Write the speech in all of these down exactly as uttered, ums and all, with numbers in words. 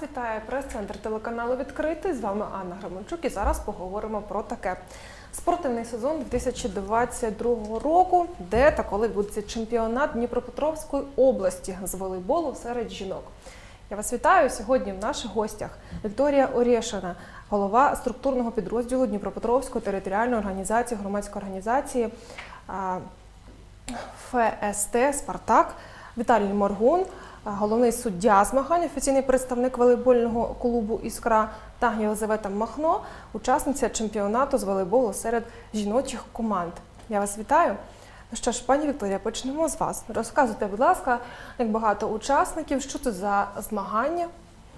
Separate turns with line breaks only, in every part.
вітає прес-центр телеканалу «Відкритий». З вами Анна Граменчук і зараз поговоримо про таке. Спортивний сезон дві тисячі двадцять другого року, де та коли відбудеться чемпіонат Дніпропетровської області з волейболу серед жінок. Я вас вітаю. Сьогодні в наших гостях Вікторія Орєшина, голова структурного підрозділу Дніпропетровської територіальної організації, громадської організації ФСТ «Спартак», Віталій Моргун, головний суддя змагань, офіційний представник волейбольного клубу «Іскра», та Єлизавета Махно, учасниця чемпіонату з волейболу серед жіночих команд. Я вас вітаю. Ну що ж, пані Вікторія, почнемо з вас. Розказуйте, будь ласка, як багато учасників, що це за змагання?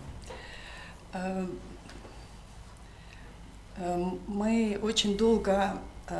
Мы очень долго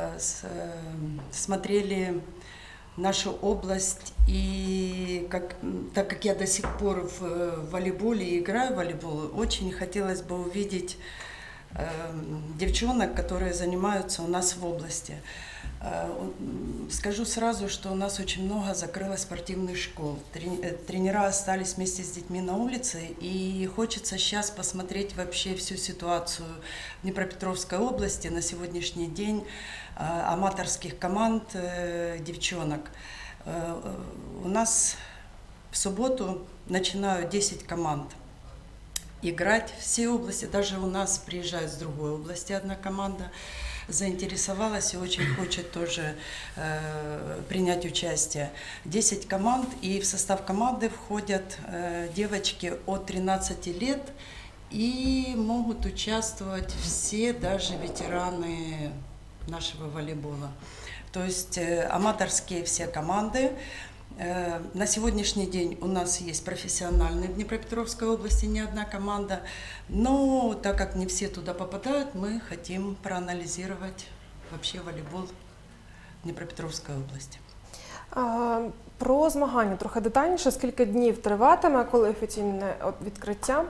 смотрели нашу область, и как, так как я до сих пор в волейболе и играю в волейбол, очень хотелось бы увидеть э, девчонок, которые занимаются у нас в области. Э, скажу сразу, что у нас очень много закрылось спортивных школ. Тренера остались вместе с детьми на улице, и хочется сейчас посмотреть вообще всю ситуацию в Днепропетровской области на сегодняшний день, аматорских команд девчонок. У нас в субботу начинают десять команд играть в всей области. Даже у нас приезжает с другой области одна команда, заинтересовалась и очень хочет тоже э, принять участие. десять команд, и в состав команды входят э, девочки от тринадцати лет, и могут участвовать все, даже ветераны нашего волейбола. То есть э, аматорские все команды. Э, на сегодняшний день у нас есть профессиональные в Днепропетровской области, не одна команда. Но так как не все туда попадают, мы хотим проанализировать вообще волейбол в Днепропетровской области.
А, про змагання трохи детальніше. Скільки днів триватиме, коли офіційне відкриття?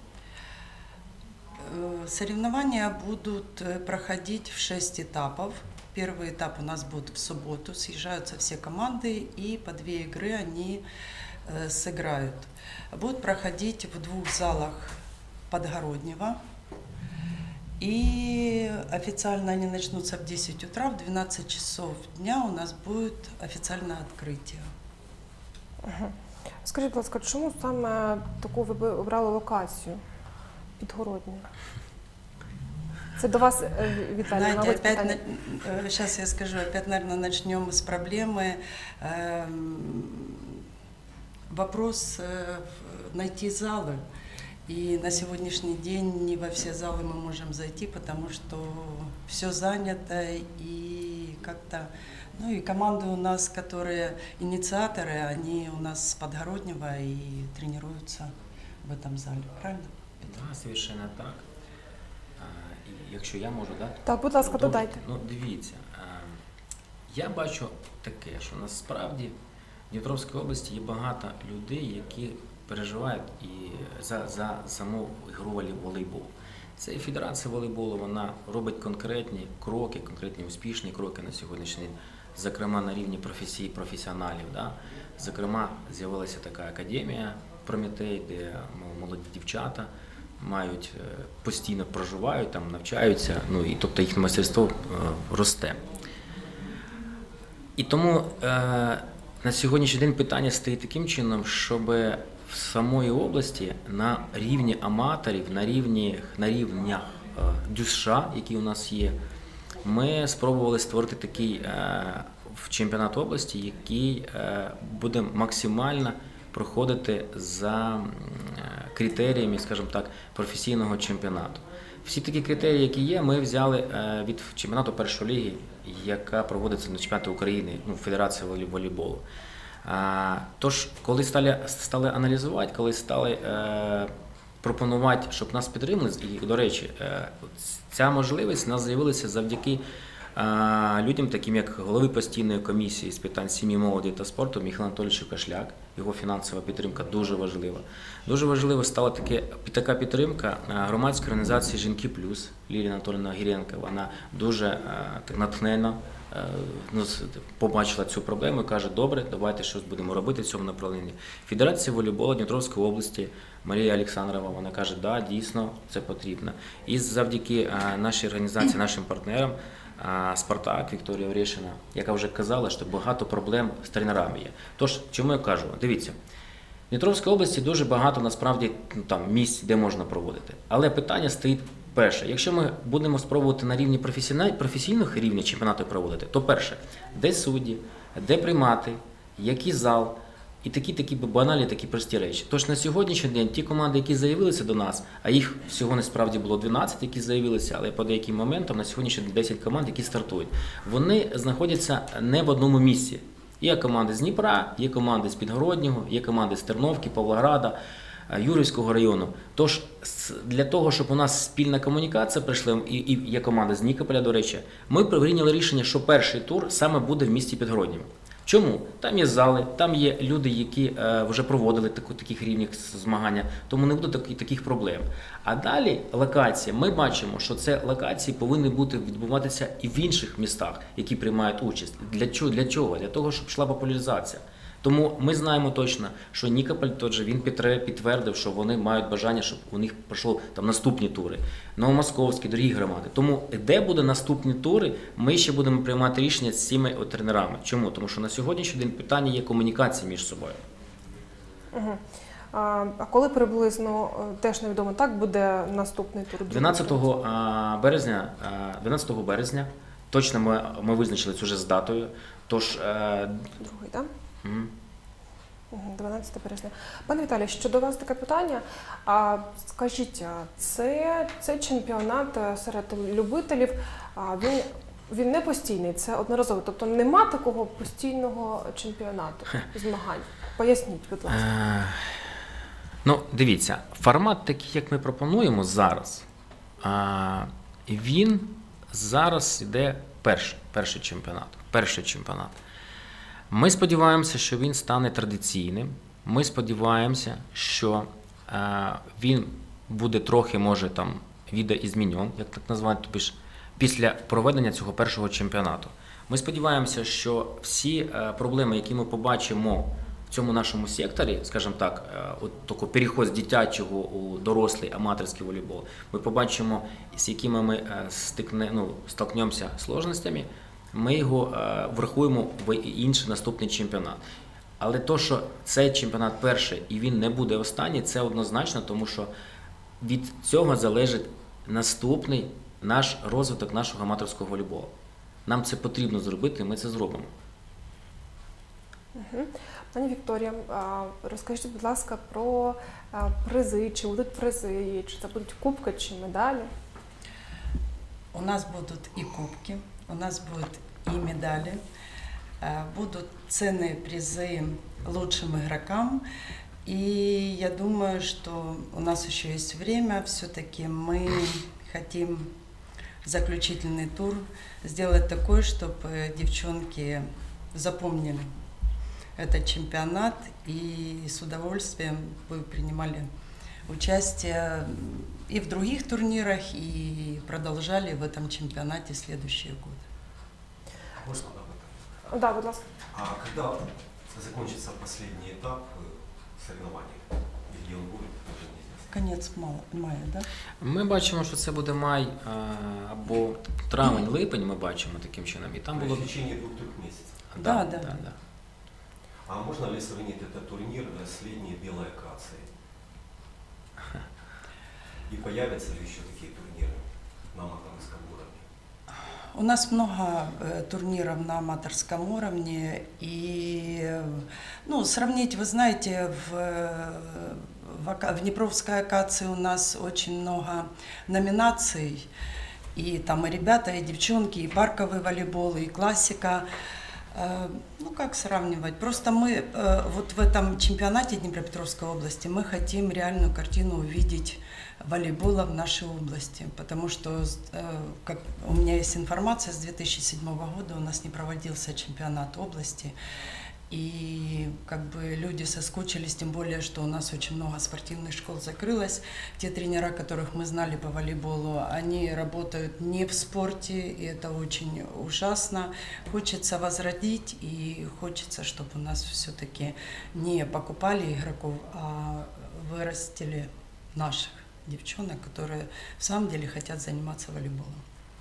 Соревнования будут проходить в шесть этапов. Первый этап у нас будет в субботу, съезжаются все команды, и по две игры они э, сыграют. Будут проходить в двух залах Подгороднего, и официально они начнутся в десять утра, в двенадцать часов дня у нас будет официальное открытие.
Угу. Скажіть, будь ласка, чому саме таку ви обрали локацію? Підгородня. Это до вас, Виталий,
знаете, опять, на... сейчас я скажу, опять, наверное, начнем с проблемы. Вопрос найти залы. И на сегодняшний день не во все залы мы можем зайти, потому что все занято, и как-то, ну и команды у нас, которые инициаторы, они у нас с Подгороднего и тренируются в этом зале, правильно?
Так, совершенно так. І якщо я можу, да?
Так, будь ласка, додайте.
Ну, дивіться, я бачу таке, що насправді в Дніпровській області є багато людей, які переживають і за, за саму ігру волейбол. Це і Федерація волейболу, вона робить конкретні кроки, конкретні успішні кроки на сьогоднішній день, зокрема на рівні професій, професіоналів. Да? Зокрема, з'явилася така академія «Прометей», де молоді дівчата мають, постійно проживають, там навчаються, ну і тобто їхнє майстерство е, росте. І тому е, на сьогоднішній день питання стоїть таким чином, щоб в самої області на рівні аматорів, на рівні на рівнях е, ДЮСШ, які у нас є, ми спробували створити такий е, в чемпіонат області, який е, буде максимально проходити за критеріями, скажімо так, професійного чемпіонату. Всі такі критерії, які є, ми взяли від чемпіонату першої ліги, яка проводиться на чемпіонаті України, ну, Федерації волейболу. Тож, коли стали, стали аналізувати, коли стали е, пропонувати, щоб нас підтримали, і, до речі, е, ця можливість у нас з'явилася завдяки а, людям, таким як голови постійної комісії з питань сім'ї, молоді та спорту Михайлу Анатолійовичу Кашляк. Його фінансова підтримка дуже важлива. Дуже важливо стала таке, така підтримка громадської організації «Жінки плюс» Лілії Анатоліївна Гіренко. Вона дуже а, так натхненно а, ну, побачила цю проблему і каже, добре, давайте щось будемо робити в цьому направленні. Федерація волейболу Дніпровської області Марія Олександрова, вона каже, да, дійсно, це потрібно. І завдяки а, нашій організації, нашим партнерам, а, Спартак, Вікторія Орешина, яка вже казала, що багато проблем з тренерами є. Тож, чому я кажу? Дивіться, в Дніпровській області дуже багато, насправді, ну, там, місць, де можна проводити. Але питання стоїть перше. Якщо ми будемо спробувати на рівні професійних рівнів чемпіонату проводити, то перше, де судді, де приймати, який зал, і такі такі банальні, такі прості речі. Тож на сьогоднішній день ті команди, які заявилися до нас, а їх всього насправді було дванадцять, які заявилися, але по деяким моментам на сьогоднішній день десять команд, які стартують, вони знаходяться не в одному місці. Є команди з Дніпра, є команди з Підгороднього, є команди з Терновки, Павлограда, Юрівського району. Тож для того, щоб у нас спільна комунікація прийшла, і, і є команда з Нікополя, до речі, ми прийняли рішення, що перший тур саме буде в місті Підгородньому. Чому? Там є зали, там є люди, які е, вже проводили таку, таких рівних змагання, тому не буде так, таких проблем. А далі локація. Ми бачимо, що це локації повинні бути відбуватися і в інших містах, які приймають участь. Для чого? Для чого? Для того, щоб йшла популяризація. Тому ми знаємо точно, що Нікополь тот же, він підтвердив, що вони мають бажання, щоб у них пройшли там наступні тури. Новомосковські, другі громади. Тому де буде наступні тури, ми ще будемо приймати рішення з цими тренерами. Чому? Тому що на сьогоднішній день питання є комунікації між собою.
Угу. А, а коли приблизно, теж невідомо, так буде наступний тур?
дванадцятого березня, дванадцятого березня, точно ми, ми визначились уже з датою. Тож,
другий, так? Угу. дванадцятого березня. Пане Віталій, щодо вас таке питання. А, скажіть, це, це чемпіонат серед любителів, а, він, він не постійний, це одноразовий. Тобто нема такого постійного чемпіонату змагань. Поясніть, будь ласка.
Е, ну, дивіться, формат такий, як ми пропонуємо зараз, а, він зараз йде перший, перший чемпіонат. Перший чемпіонат. Ми сподіваємося, що він стане традиційним. Ми сподіваємося, що е, він буде трохи, може, там, відеоізмінен, як так назвати, тобі ж, після проведення цього першого чемпіонату. Ми сподіваємося, що всі е, проблеми, які ми побачимо в цьому нашому секторі, скажімо так, е, от такий переход з дитячого у дорослий аматорський волейбол, ми побачимо, з якими ми е, стикне, ну, стикнемося складностями, ми його е, врахуємо в інший наступний чемпіонат. Але то, що цей чемпіонат перший і він не буде останній, це однозначно, тому що від цього залежить наступний наш розвиток нашого аматорського волейболу. Нам це потрібно зробити, і ми це зробимо.
Угу. Пані Вікторія, розкажіть, будь ласка, про призи, чи будуть призи, чи це будуть кубки, чи медалі?
У нас будут и кубки, у нас будут и медали, будут ценные призы лучшим игрокам. И я думаю, что у нас еще есть время, все-таки мы хотим заключительный тур сделать такой, чтобы девчонки запомнили этот чемпионат и с удовольствием бы принимали участие и в других турнирах, и продолжали в этом чемпионате следующие годы.
Можно добавить?
Да, будь ласка.
А когда закончится последний этап соревнований? Где он будет?
Конец мая, да?
Ми бачимо, що це буде май або травень-липень, ми бачимо таким чином. І там було...
В течение двух-трех месяцев?
Да, да.
да, да.
А можно ли сравнить этот турнир с летней белой акацией? И появятся ли еще такие турниры на аматорском уровне?
У нас много э, турниров на аматорском уровне, и ну, сравнить, вы знаете, в, в, в Днепровской акации у нас очень много номинаций, и там и ребята, и девчонки, и парковый волейбол, и классика. Э, Ну, как сравнивать? Просто мы э, вот в этом чемпионате Днепропетровской области мы хотим реальную картину увидеть волейбола в нашей области, потому что, э, как у меня есть информация, с две тысячи седьмого года у нас не проводился чемпионат области, и как бы люди соскучились, тем более, что у нас очень много спортивных школ закрылось. Те тренера, которых мы знали по волейболу, они работают не в спорте, и это очень ужасно. Хочется возродить, и хочется, чтобы у нас все-таки не покупали игроков, а вырастили наших девчонок, которые в самом деле хотят заниматься волейболом.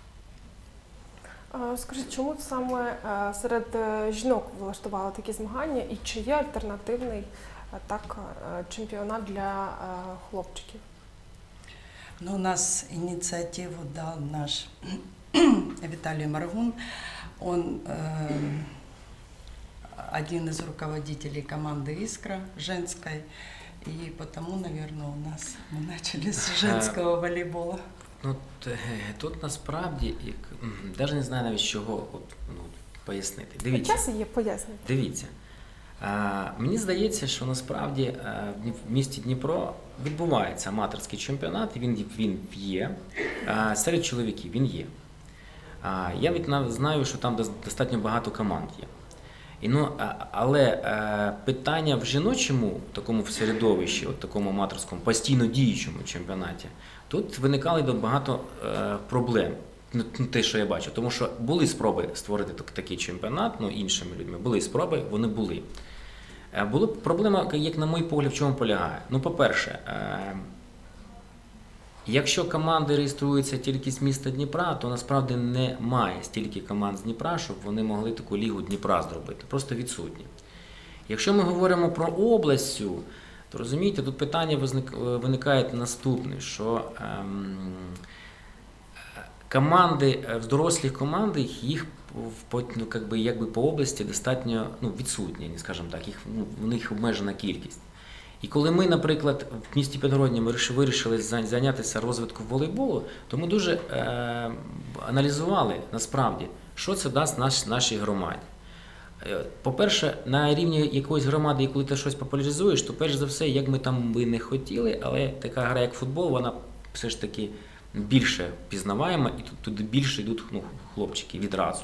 Е, Скажіть, чому саме е, серед е, жінок влаштували такі змагання і чи є альтернативний е, так, е, чемпіонат для е, хлопчиків?
Но у нас инициативу дал наш Виталий Маргун. Он э, один из руководителей команды «Искра» женской. И потому, наверное, у нас мы начали с женского волейбола.
Ну, т- тут насправді, навіть не знаю навіть з чого от, ну, пояснити. Дивіться.
Час є пояснити.
Дивіться, а, мені здається, що насправді а, в Дніп- в місті Дніпро відбувається аматорський чемпіонат, і він, він є. А, серед чоловіків він є. А, я від нав- знаю, що там дос- достатньо багато команд є. І, ну, а- але е, питання в жіночому такому в середовищі, от такому аматорському, постійно діючому чемпіонаті, тут виникали багато е, проблем. Ну, те, що я бачу, тому що були спроби створити так- такий чемпіонат, ну, іншими людьми, були спроби, вони були. Е, Була проблема, як на мій погляд, в чому полягає. Ну, по-перше, е, якщо команди реєструються тільки з міста Дніпра, то насправді немає стільки команд з Дніпра, щоб вони могли таку лігу Дніпра зробити. Просто відсутні. Якщо ми говоримо про область, цю, то розумієте, тут питання возник- виникає наступне, що ем, команди, е, в дорослих командах їх в, по- ну, как би, якби по області достатньо ну, відсутні, скажімо так, їх, ну, в них обмежена кількість. І коли ми, наприклад, в місті Підгородні ми риш- вирішили зай- зайнятися розвитком волейболу, то ми дуже е, аналізували насправді, що це дасть наш, нашій громаді. Е, По-перше, на рівні якоїсь громади, і коли ти щось популяризуєш, то перш за все, як ми там би не хотіли, але така гра, як футбол, вона все ж таки більше пізнаваєма, і тут туди більше йдуть ну, хлопчики відразу.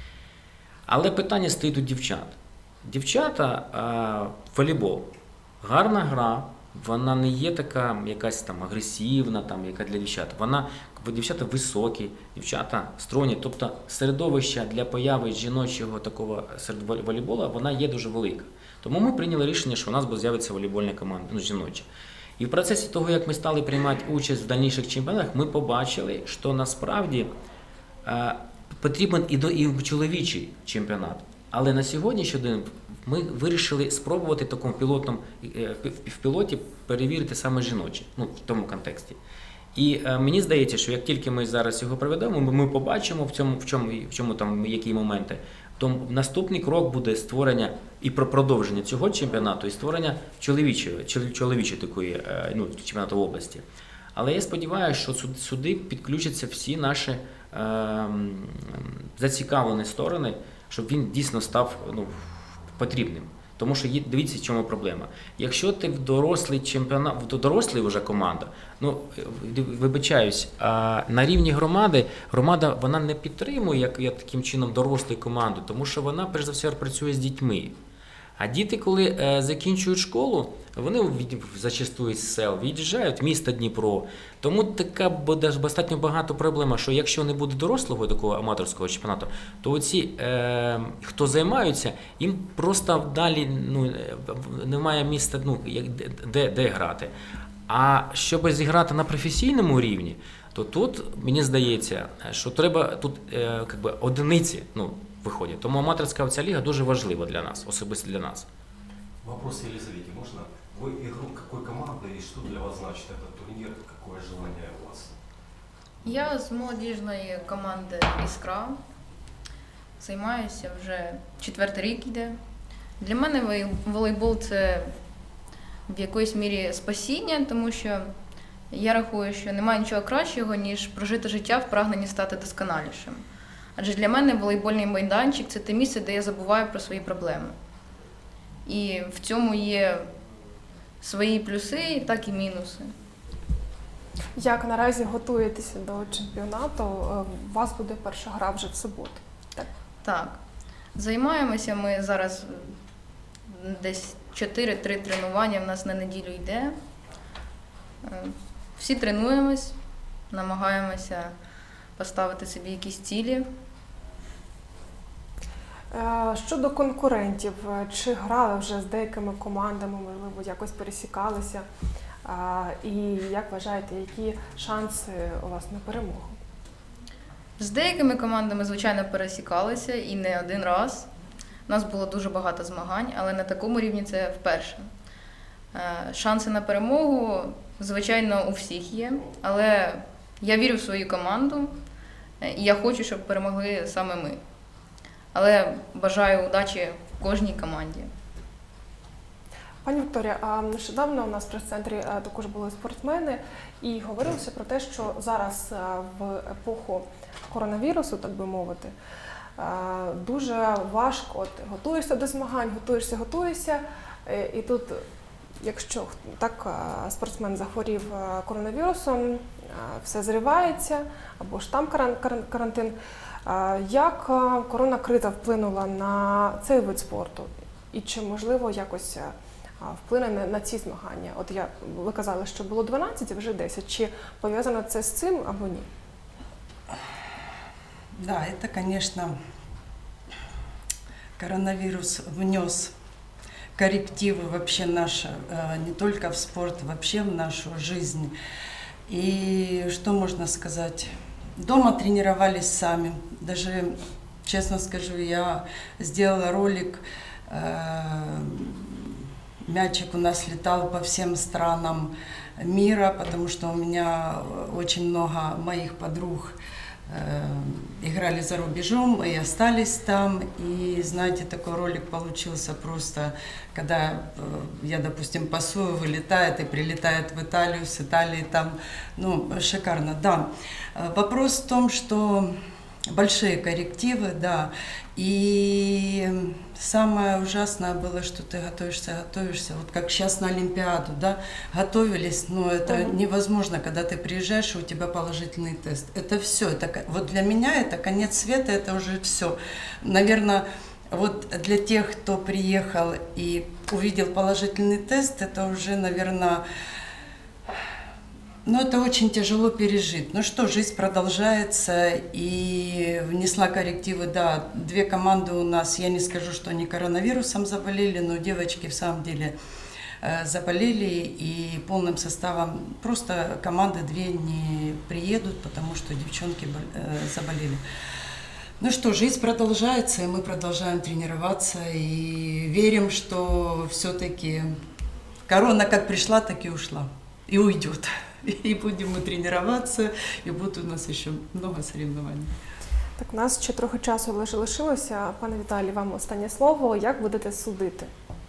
Але питання стоїть у дівчат. Дівчата, е, волейбол. Гарна гра, вона не є така якась там агресивна, там, яка для дівчат. Вона, дівчата високі, дівчата стройні. Тобто середовище для появи жіночого такого серед волейбола, вона є дуже велика. Тому ми прийняли рішення, що у нас буде з'явиться волейбольна команда, ну, жіноча. І в процесі того, як ми стали приймати участь в дальніших чемпіонатах, ми побачили, що насправді е, потрібен і, до, і чоловічий чемпіонат. Але на сьогоднішній день ми вирішили спробувати в такому пілотному, е, в пілоті перевірити саме жіночі, ну, в тому контексті. І е, мені здається, що як тільки ми зараз його проведемо, ми, ми побачимо в цьому, в чому, в чому там, які моменти, то наступний крок буде створення і про продовження цього чемпіонату, і створення чоловічої, чол- чоловічої такої, е, ну, чемпіонату в області. Але я сподіваюся, що сюди- сюди підключаться всі наші е, м, зацікавлені сторони, щоб він дійсно став ну, потрібним. Тому що є, дивіться, в чому проблема. Якщо ти в дорослий чемпіонат, в дорослий вже команда, ну вибачаюсь, а на рівні громади, громада вона не підтримує як, як таким чином дорослу команду, тому що вона перш за все працює з дітьми. А діти, коли е, закінчують школу, вони від- зачастую з сел від'їжджають в місто Дніпро. Тому така буде достатньо багато проблема, що якщо не буде дорослого такого аматорського чемпіонату, то оці, е, хто займаються, їм просто далі ну, е, немає місця, ну, як- де, де грати. А щоб зіграти на професійному рівні, то тут, мені здається, що треба тут е, як би, одиниці ну, виходять. Тому аматорська ця ліга дуже важлива для нас, особисто для нас.
Вопрос Елизавете. Можно? Вы игрок какой команды и что для вас значит этот турнир? Какое желание у вас?
Я з молодіжної команди «Іскра». Займаюся вже четвертий рік йде. Для мене вой- волейбол – це в якоїсь мірі спасіння, тому що я рахую, що немає нічого кращого, ніж прожити життя в прагненні стати досконалішим. Адже для мене волейбольний майданчик – це те місце, де я забуваю про свої проблеми. І в цьому є свої плюси, так і мінуси.
Як наразі готуєтеся до чемпіонату? Е, У вас буде перша гра вже в суботу. Так?
Так, займаємося ми зараз десь чотири-три тренування в нас на неділю йде. Е, Всі тренуємось, намагаємося поставити собі якісь цілі.
Е, Щодо конкурентів, е, чи грали вже з деякими командами, можливо, якось пересікалися? А, І як вважаєте, які шанси у вас на перемогу?
З деякими командами, звичайно, пересікалися і не один раз. У нас було дуже багато змагань, але на такому рівні це вперше. Е, Шанси на перемогу, звичайно, у всіх є, але я вірю в свою команду е, і я хочу, щоб перемогли саме ми. Але бажаю удачі кожній команді.
Пані Вікторія, а нещодавно у нас в прес-центрі е, також були спортсмени і говорилося про те, що зараз е, в епоху коронавірусу, так би мовити, е, дуже важко. От, готуєшся до змагань, готуєшся, готуєшся, е, і тут, якщо так е, спортсмен захворів е, коронавірусом, е, все зривається, або ж там каран- каран- карантин. Е, Як е, коронакриза вплинула на цей вид спорту? І чи можливо якось е, вплине на, на ці змагання? От я, ви казали, що було дванадцять, а вже десять. Чи пов'язано це з цим або ні?
Да, это, конечно, коронавирус внес коррективы вообще наши, э, не только в спорт, вообще в нашу жизнь. И что можно сказать? Дома тренировались сами. Даже, честно скажу, я сделала ролик, э, мячик у нас летал по всем странам мира, потому что у меня очень много моих подруг э, играли за рубежом и остались там. И, знаете, такой ролик получился просто, когда э, я, допустим, пасую, вылетает и прилетает в Италию, с Италии там, ну, шикарно, да. Вопрос в том, что большие коррективы, да, и самое ужасное было, что ты готовишься, готовишься, вот как сейчас на Олимпиаду, да, готовились, но это
Мгм.
невозможно, когда ты приезжаешь, и у тебя положительный тест. Это все, это, ко- вот для меня это конец света, это уже все. Наверное, вот для тех, кто приехал и увидел положительный тест, это уже, наверное, ну, это очень тяжело пережить. Ну что, жизнь продолжается, и внесла коррективы, да, две команды у нас, я не скажу, что они коронавирусом заболели, но девочки в самом деле э, заболели, и полным составом просто команды две не приедут, потому что девчонки бол- э, заболели. Ну что, жизнь продолжается, и мы продолжаем тренироваться, и верим, что все-таки корона как пришла, так и ушла, и уйдет. И будем мы тренироваться, и будет у нас еще много соревнований.
Так, у нас ще трохи часу лише лишилося. Пане Віталій, вам останнє слово. Як будете судити?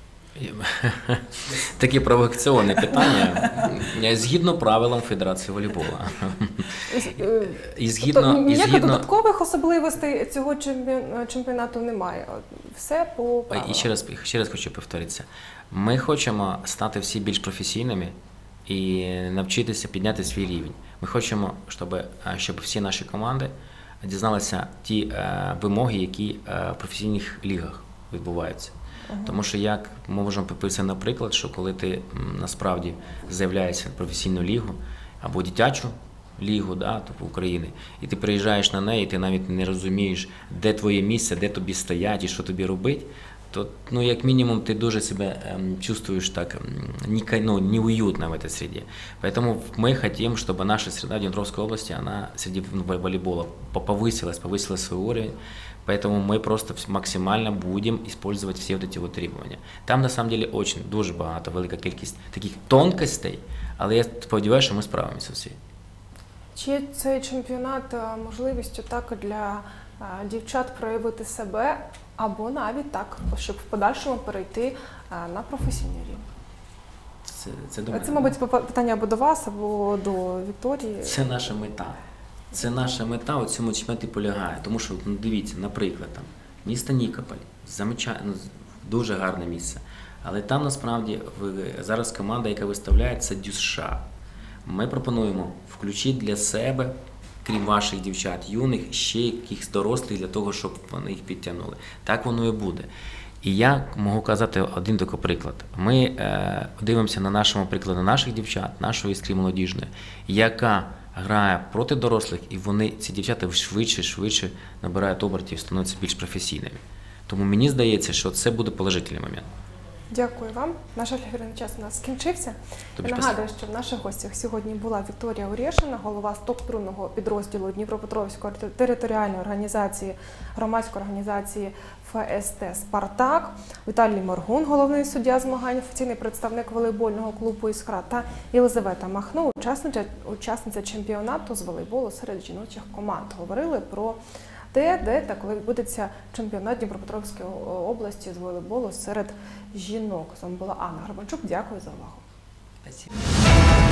Таке провокаційне питання. Згідно правилам Федерації волейболу.
Е,
І
Тобто
згідно, і
ніяких
згідно,
додаткових особливостей цього чемпіон- чемпіонату немає. От, все по правилам.
і ще раз, ще раз хочу повторитися. Ми хочемо стати всі більш професійними і навчитися підняти свій рівень. Ми хочемо, щоб, е, щоб всі наші команди дізналися ті е, вимоги, які е, в професійних лігах відбуваються. Тому що як ми можемо попитися, наприклад, що коли ти м, насправді заявляєшся в професійну лігу або дитячу лігу, да, тобто України, і ти приїжджаєш на неї, і ти навіть не розумієш, де твоє місце, де тобі стоять і що тобі робити, то, ну, як мінімум, ти дуже себе ем, чувствуешь так ем, не, ка- ну, неуютно в этой среде. Поэтому мы хотим, чтобы наша среда в Днепровской области, она среди в- волейбола по- повысилась, повысила свой уровень. Поэтому мы просто вс- максимально будем использовать все вот эти вот требования. Там на самом деле очень дуже багато, велика кількість таких тонкостей, але я сподіваюся, що ми справимося всі.
Чи є цей чемпіонат е, можливістю так для е, дівчат проявити себе, або навіть так, щоб в подальшому перейти е, на професійний рівень?
Це, це, до мене.
Це, мабуть, попа- питання або до вас, або до Вікторії.
Це наша мета. Це наша мета у цьому чемпіонаті полягає. Тому що, ну, дивіться, наприклад, там, місто Нікополь, замеча... ну, дуже гарне місце. Але там насправді ви- зараз команда, яка виставляє, це ДЮСШ. Ми пропонуємо включити для себе, крім ваших дівчат юних, ще якихось дорослих для того, щоб вони їх підтягнули. Так воно і буде. І я можу казати один такий приклад. Ми е, дивимося на нашому прикладі наших дівчат, нашої іскри молодіжної, яка грає проти дорослих, і вони, ці дівчата швидше, швидше набирають обертів, становляться більш професійними. Тому мені здається, що це буде положительний момент.
Дякую вам. Наш ефірний час у нас скінчився.
Тобі
Я
спасибо.
нагадую, що в наших гостях сьогодні була Вікторія Орєшина, голова структурного підрозділу Дніпропетровської територіальної організації, громадської організації ФСТ «Спартак», Віталій Моргун, головний суддя змагань, офіційний представник волейбольного клубу «Іскра» та Єлизавета Махно, учасниця, учасниця чемпіонату з волейболу серед жіночих команд. Говорили про те, де та коли відбудеться чемпіонат Дніпропетровської області з волейболу серед жінок. З вами була Анна Гребенчук. Дякую за увагу.
Спасибо.